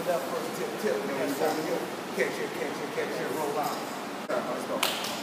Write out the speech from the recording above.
left first, tip, and then when you catch it, roll out. Let's go.